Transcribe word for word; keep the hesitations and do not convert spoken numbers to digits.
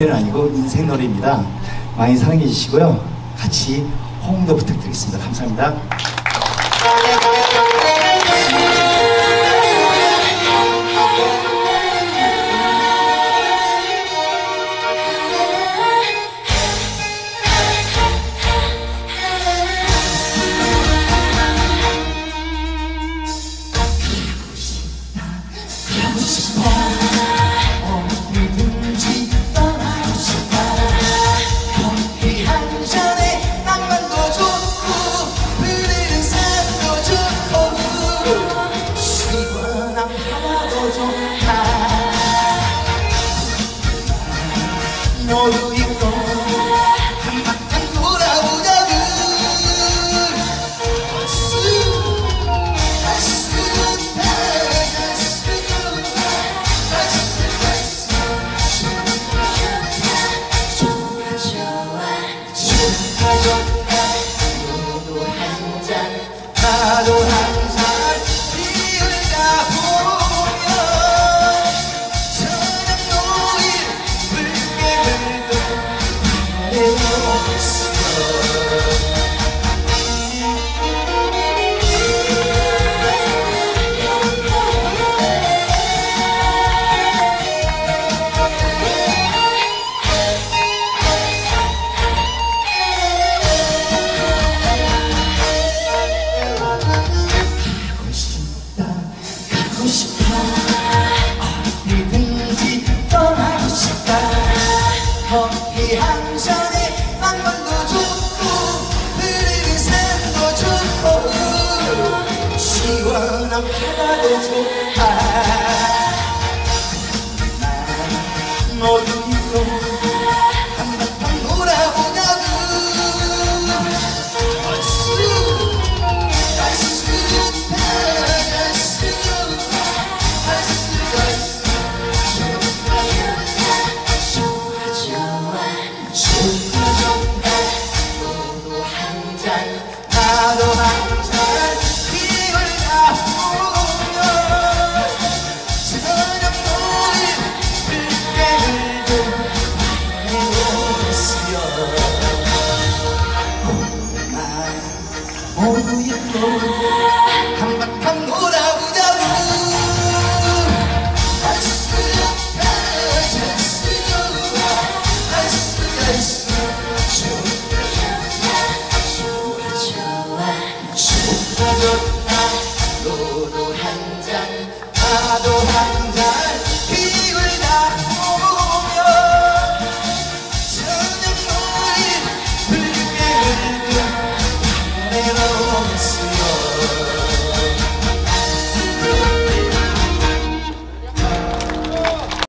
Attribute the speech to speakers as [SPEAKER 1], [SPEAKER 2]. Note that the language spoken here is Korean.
[SPEAKER 1] 아니고 인생 노래입니다. 많이 사랑해 주시고요. 같이 호응도 부탁드리겠습니다. 감사합니다.
[SPEAKER 2] 너도 있고 한바탕 돌아보자고 너도 한잔 나도 한잔 피우다 보면 저녁 노을 붉게 어디든지 떠나고 싶다. 커피 한 잔에 낭만도 좋고 흐르는 산도 좋고 시원한 바다도 좋고